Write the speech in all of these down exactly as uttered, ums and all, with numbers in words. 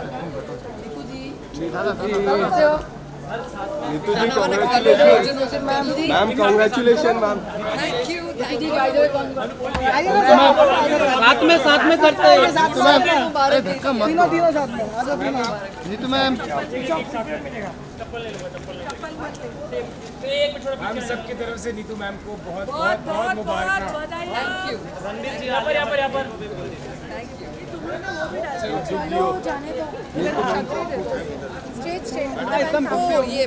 Neetu ji congratulations ma'am, congratulations ma'am. Thank you thank you. साथ में साथ में करते हैं नीतू मैम। हम सबकी तरफ से नीतू मैम को बहुत बहुत बहुत मुबारक। थैंक यू रणबीर जी यहाँ पर यहाँ पर यहाँ पर थैंक यू। जाने दो स्टेज स्टेज ओ ये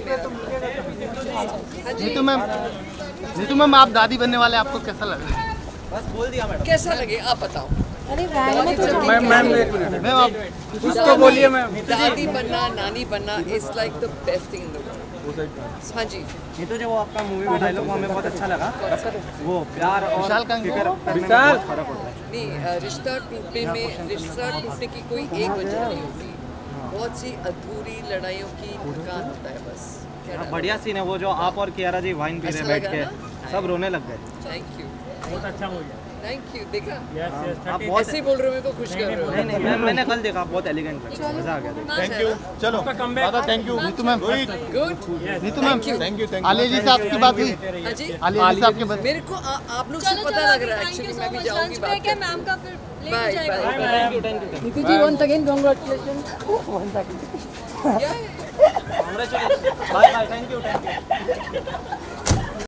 नीतू मैम, नीतू मैम आप दादी बनने वाले, आपको कैसा लगा? बस बोल दिया मैडम। कैसा लगे आप बताओ। अरे वैन में तो मैम मैम मैम आप कुछ तो बोलिए मैम। दादी बनना, नानी बनना is like the best thing in the world. हाँ जी। ये तो जो वो आपका मूवी में डायलॉग हमें बहुत अच्छा लगा, वो प्यार और विशाल का फिक्र करने में विशाल बहुत फर्क होता है। नहीं, रिश्ता टूटने में रिश्ता टूटने की कोई एक वजह नहीं होती, बहुत सी अधूरी लड़ाइयों की नुकसान होता है बस। हाँ, बढ़िया सीन है वो जो आप और कियारा जी वाइन पी रहे अच्छा बैठ लगा के, ना? सब रोने लग गए। थैंक यू बहुत अच्छा मूवी थैंक यू। देखा आप बहुत ऐसे ही बोल रहे हो, मेरे को खुश कर रहे हो। नहीं नहीं मैं मैंने कल देखा, बहुत एलिगेंट लगा, मजा आ गया। Thank you. चलो दादा thank you. Neetu ma'am, good. Neetu ma'am thank you. Alia ji से आपकी बात हुई? हाँ जी। आलिया जी से आपकी बात? मेरे को आ, आप लोग से पता लग रहा है एक्चुअली, मैं भी जाऊंगी बात करने। मैम का फिर लेट हो बाय जाएगा। Bye. Thank you thank you Neetu ji once again congratulations once again क्या congratulations, bye bye, thank you thank you.